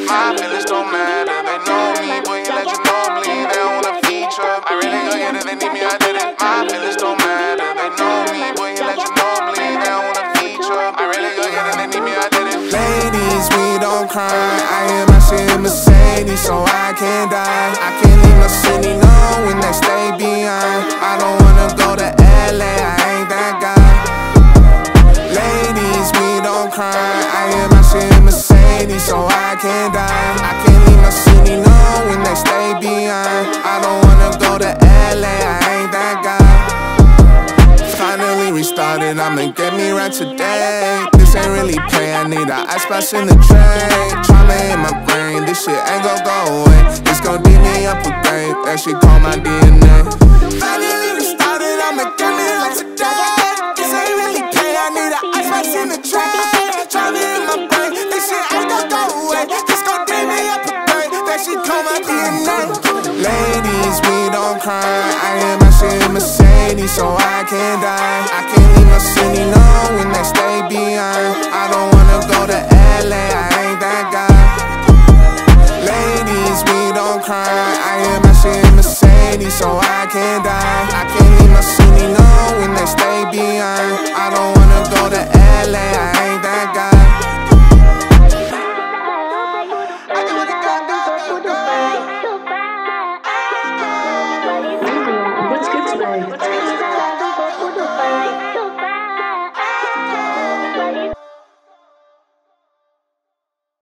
My feelings don't matter, they know me, boy, you let you know bleed. They don't wanna feature, I really go get it, they need me, I did it. My feelings don't matter, they know me, boy, you let you know bleed. They don't wanna feature, I really go get it, they need me, I did it. Ladies, we don't cry, I hear my shit in Mercedes, so I can't die. I can't leave my city knowing they stay behind. I don't wanna go to LA, I ain't that guy. Ladies, we don't cry, I hear my shit in Mercedes, so I can't die. I can't leave my city knowing they stay behind. I don't wanna go to LA, I ain't that guy. Finally restarted, I'ma get me right today. This ain't really play, I need a icebox in the tray. Trauma in my brain, this shit ain't gon' go away. It's gon' beat me up a grave, that shit call my DNA. Finally restarted, I'ma get me right today. This ain't really play, I need a icebox in the tray. Trauma in my brain, this shit ain't gon' go away. This gon' beat me up a grave, that shit call my DNA. Ladies, we don't cry, I hear my shit in Mercedes, so I can't die. I can't leave my city knowing they stay behind. I don't wanna go to LA, I